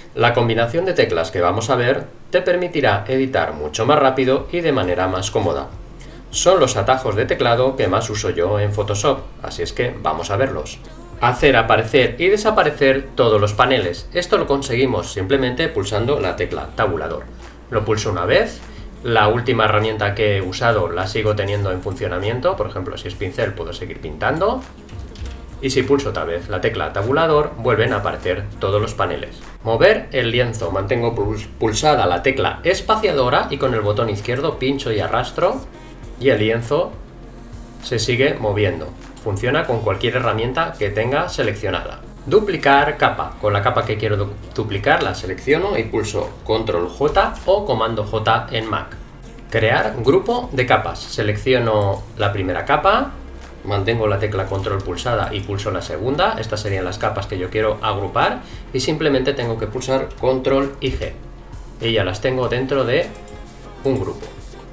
La combinación de teclas que vamos a ver te permitirá editar mucho más rápido y de manera más cómoda. Son los atajos de teclado que más uso yo en Photoshop, así es que vamos a verlos. Hacer aparecer y desaparecer todos los paneles. Esto lo conseguimos simplemente pulsando la tecla tabulador. Lo pulso una vez. La última herramienta que he usado la sigo teniendo en funcionamiento, por ejemplo si es pincel puedo seguir pintando. Y si pulso otra vez la tecla tabulador vuelven a aparecer todos los paneles. Mover el lienzo, mantengo pulsada la tecla espaciadora y con el botón izquierdo pincho y arrastro y el lienzo se sigue moviendo. Funciona con cualquier herramienta que tenga seleccionada. Duplicar capa. Con la capa que quiero duplicar la selecciono y pulso Control J o Comando J en Mac. Crear grupo de capas. Selecciono la primera capa, mantengo la tecla Control pulsada y pulso la segunda. Estas serían las capas que yo quiero agrupar y simplemente tengo que pulsar Control y G. Y ya las tengo dentro de un grupo.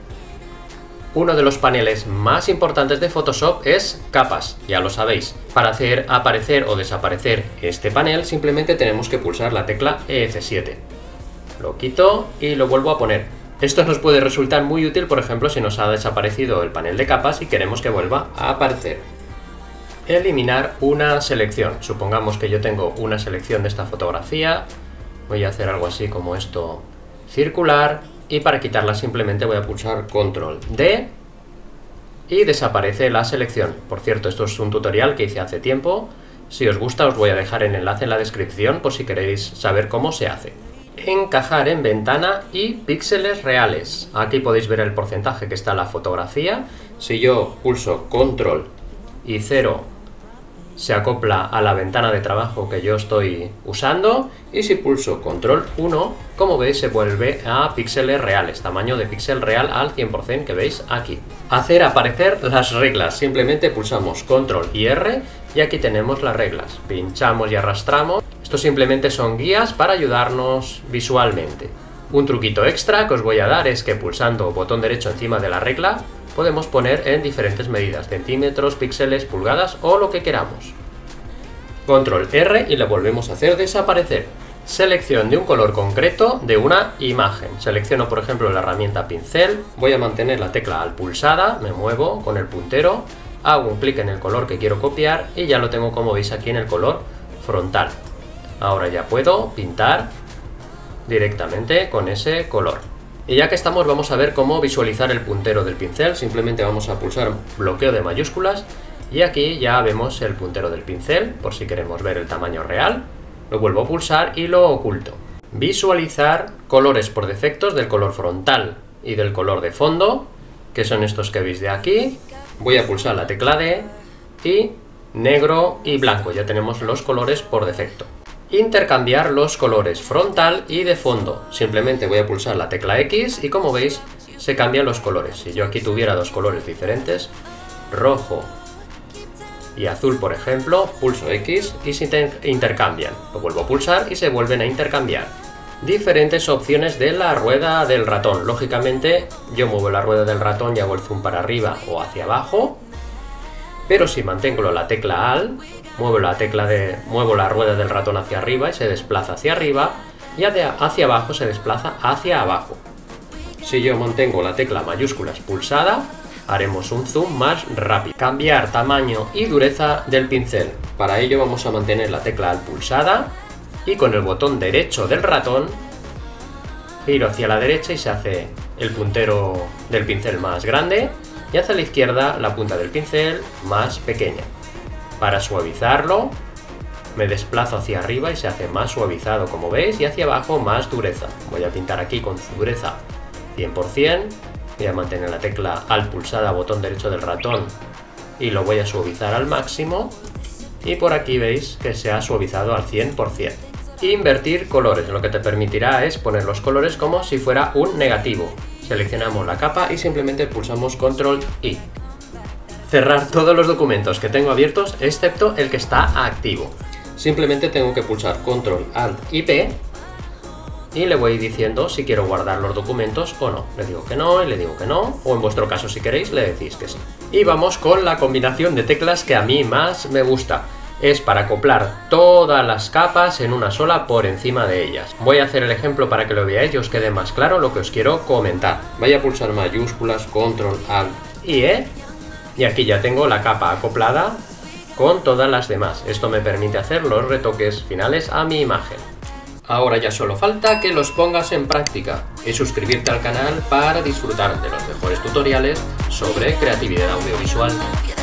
Uno de los paneles más importantes de Photoshop es capas, ya lo sabéis. Para hacer aparecer o desaparecer este panel simplemente tenemos que pulsar la tecla F7. Lo quito y lo vuelvo a poner. Esto nos puede resultar muy útil, por ejemplo, si nos ha desaparecido el panel de capas y queremos que vuelva a aparecer. Eliminar una selección. Supongamos que yo tengo una selección de esta fotografía. Voy a hacer algo así como esto circular. Y para quitarla simplemente voy a pulsar Control D y desaparece la selección. Por cierto, esto es un tutorial que hice hace tiempo. Si os gusta os voy a dejar el enlace en la descripción por si queréis saber cómo se hace. Encajar en ventana y píxeles reales. Aquí podéis ver el porcentaje que está en la fotografía. Si yo pulso Control y 0 se acopla a la ventana de trabajo que yo estoy usando y si pulso Control 1, como veis se vuelve a píxeles reales, tamaño de píxel real al 100% que veis aquí. Hacer aparecer las reglas, simplemente pulsamos Control y R y aquí tenemos las reglas, pinchamos y arrastramos. Esto simplemente son guías para ayudarnos visualmente. Un truquito extra que os voy a dar es que pulsando botón derecho encima de la regla podemos poner en diferentes medidas, centímetros, píxeles, pulgadas o lo que queramos. Control R y le volvemos a hacer desaparecer. Selección de un color concreto de una imagen. Selecciono por ejemplo la herramienta pincel, voy a mantener la tecla Alt pulsada, me muevo con el puntero, hago un clic en el color que quiero copiar y ya lo tengo como veis aquí en el color frontal. Ahora ya puedo pintar directamente con ese color. Y ya que estamos vamos a ver cómo visualizar el puntero del pincel. Simplemente vamos a pulsar bloqueo de mayúsculas y aquí ya vemos el puntero del pincel por si queremos ver el tamaño real. Lo vuelvo a pulsar y lo oculto. Visualizar colores por defectos del color frontal y del color de fondo, que son estos que veis de aquí. Voy a pulsar la tecla D y negro y blanco, ya tenemos los colores por defecto. Intercambiar los colores frontal y de fondo. Simplemente voy a pulsar la tecla X y como veis se cambian los colores. Si yo aquí tuviera dos colores diferentes, rojo y azul por ejemplo, pulso X y se intercambian. Lo vuelvo a pulsar y se vuelven a intercambiar. Diferentes opciones de la rueda del ratón. Lógicamente yo muevo la rueda del ratón y hago el zoom para arriba o hacia abajo. Pero si mantengo la tecla Alt, muevo la rueda del ratón hacia arriba y se desplaza hacia arriba, y hacia abajo se desplaza hacia abajo. Si yo mantengo la tecla mayúsculas pulsada, haremos un zoom más rápido. Cambiar tamaño y dureza del pincel. Para ello vamos a mantener la tecla Alt pulsada y con el botón derecho del ratón giro hacia la derecha y se hace el puntero del pincel más grande y hacia la izquierda la punta del pincel más pequeña. Para suavizarlo me desplazo hacia arriba y se hace más suavizado como veis y hacia abajo más dureza. Voy a pintar aquí con dureza 100%, voy a mantener la tecla Alt pulsada, botón derecho del ratón y lo voy a suavizar al máximo y por aquí veis que se ha suavizado al 100%. Invertir colores, lo que te permitirá es poner los colores como si fuera un negativo. Seleccionamos la capa y simplemente pulsamos Control I. Cerrar todos los documentos que tengo abiertos excepto el que está activo. Simplemente tengo que pulsar Control Alt y P y le voy diciendo si quiero guardar los documentos o no. Le digo que no y le digo que no, o en vuestro caso si queréis le decís que sí. Y vamos con la combinación de teclas que a mí más me gusta. es para acoplar todas las capas en una sola por encima de ellas. Voy a hacer el ejemplo para que lo veáis y os quede más claro lo que os quiero comentar. Voy a pulsar mayúsculas, control, alt y E, y aquí ya tengo la capa acoplada con todas las demás. Esto me permite hacer los retoques finales a mi imagen. Ahora ya solo falta que los pongas en práctica y suscribirte al canal para disfrutar de los mejores tutoriales sobre creatividad audiovisual.